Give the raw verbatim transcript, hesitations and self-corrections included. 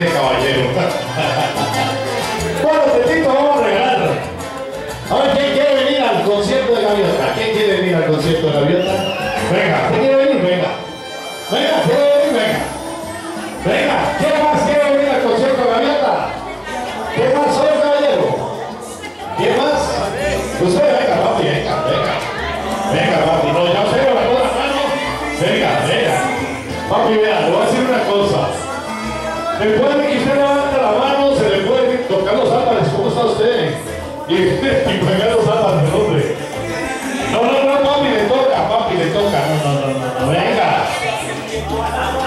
Caballero. Bueno, Petito, vamos a regalar. A ver, ¿quién quiere venir al concierto de Gaviota? ¿Quién quiere venir al concierto de Gaviota? Venga, ¿quién quiere venir? Venga. Venga, ¿quiere venir? Venga. Venga, ¿quién más quiere venir al concierto de Gaviota? ¿Quién más soy, caballero? ¿Quién más? Usted, venga, papi, venga, venga. Venga, papi, no, ya se levantó la mano. Venga, venga. Papi, vea, le voy a decir una cosa. Después de que usted levanta la mano, se le puede tocar los árboles. ¿Cómo está usted? Y, y pegar los árboles, hombre. No, no, no, papi, le toca, papi, le toca. No, no, no, no, no. Venga.